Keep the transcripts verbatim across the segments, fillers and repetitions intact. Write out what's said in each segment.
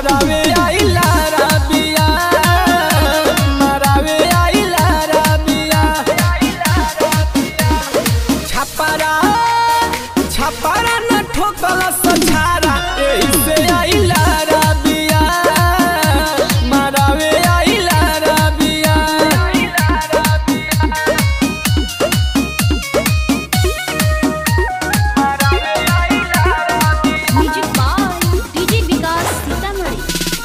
मारावे आइला रबिया मारावे आइला रबिया छपरा छपरा न ठोकल सछारा एही से आइला रबिया मारावे आइला रबिया music by DJ Vikas Sitamarhi.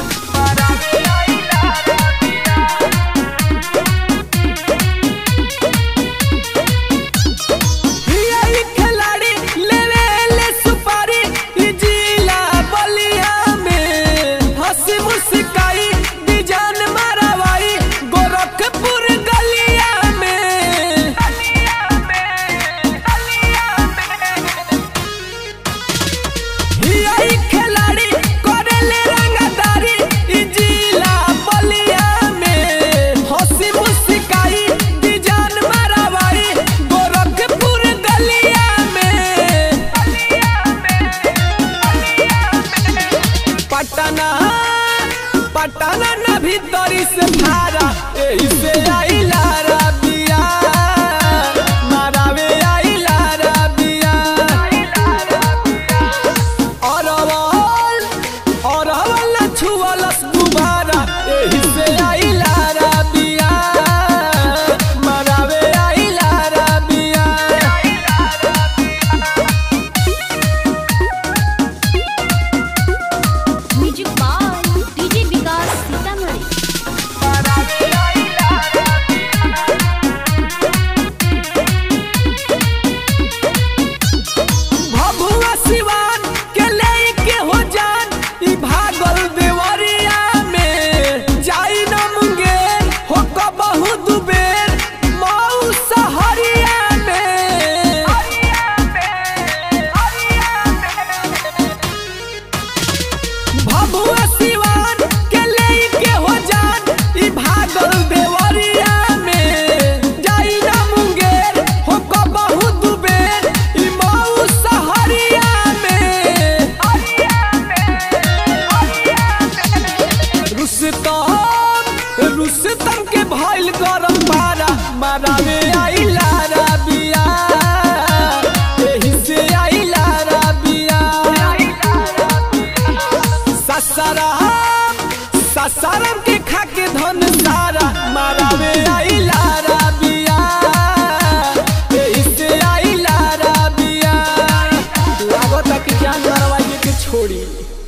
Patna Patna न भीतरी से भारा एही से आइला रबिया मारावे आइला रबिया अरवल अरवल न छुअलस गुबारा एही से आइला रबिया मारावे आइला रबिया music by DJ Vikas Sitamarhi. Bhabua Siwan के लेके हो जान ई भागल देवरिया में जाई न मुंगेर हो कबहू दुबेर मऊ सहरिया में भभुआ सिवान के लेके हो जान ई भागल देवरिया में जाई न मुंगेर हो कबहू दुबेर ई मऊ सहरिया में रुस्तम रुस्तम के भइल गरम पारा मारावे आइला रबिया एही से आइला रबिया ससाराम ससाराम के खाके धन सारा मारावे आइला रबिया एही से आइला रबिया लागत कि जान मारवाइए के छोड़ी।